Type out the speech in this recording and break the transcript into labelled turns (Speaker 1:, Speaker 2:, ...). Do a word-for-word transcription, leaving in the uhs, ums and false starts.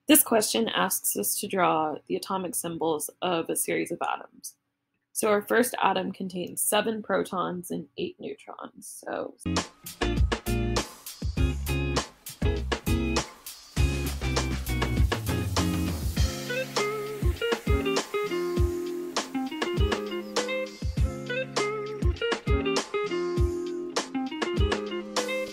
Speaker 1: This question asks us to draw the atomic symbols of a series of atoms. So our first atom contains seven protons and eight neutrons. So